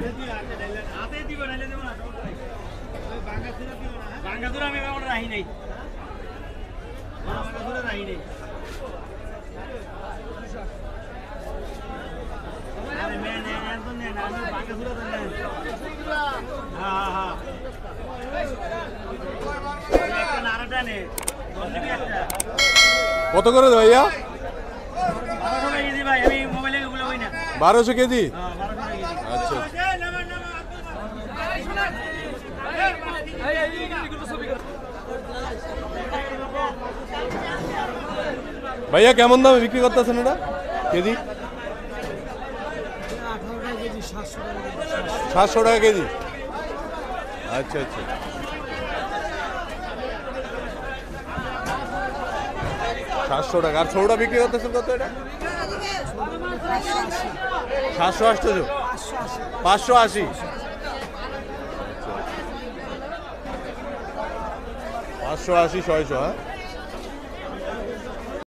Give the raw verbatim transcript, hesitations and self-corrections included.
বাঙ্গাদুরা আমি এখন রাহি নাই বাঙ্গাদুরা রাহি নাই আরে মেন এর তো নেন আমি বাঙ্গাদুরা তো নেন হ্যাঁ হ্যাঁ একটা নারাটা নে বলবি একটা কত করে দেব ভাইয়া? বারোশো টাকা কেজি ভাই, আমি মোবাইলে গুলো কই না। বারোশো কেজি? হ্যাঁ বারোশো টাকা কেজি। আচ্ছা ভাইয়া কেমন দামে বিক্রি করতেছেন এটা কেজি? সাতশো টাকা কেজি। আচ্ছা আচ্ছা সাতশো টাকা। আর ছোটটা বিক্রি করতেছেন কত এটা? সাতশো আটশো পাঁচশো আশি। পাঁচশো আশি ছয়শো। হ্যাঁ